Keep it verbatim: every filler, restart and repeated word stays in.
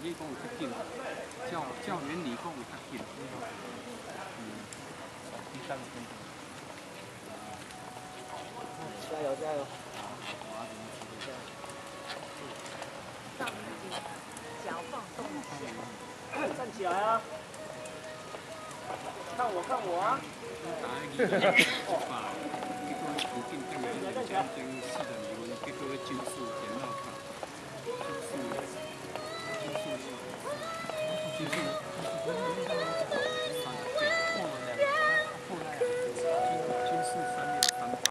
你讲有较紧，教教原理讲有较紧。嗯。第三分钟。 加油加油！ 让自己脚放松一下。 站起来啊！看我看我啊！ 打二十八，结果附近等于两千四十二分，结果九四电脑卡，九四。